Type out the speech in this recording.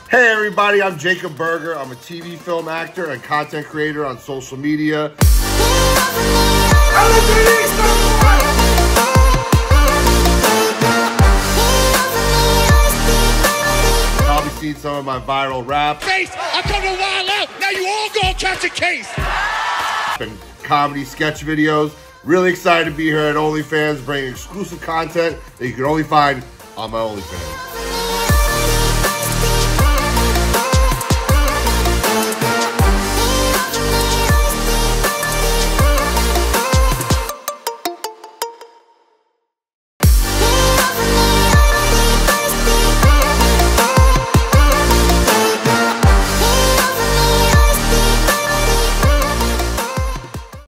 Hey everybody, I'm Jacob Berger. I'm a TV film actor and content creator on social media. I'll be seeing some of my viral rap. Case, I come to wild out. Now you all gonna catch a case. And comedy sketch videos. Really excited to be here at OnlyFans, bringing exclusive content that you can only find on my OnlyFans.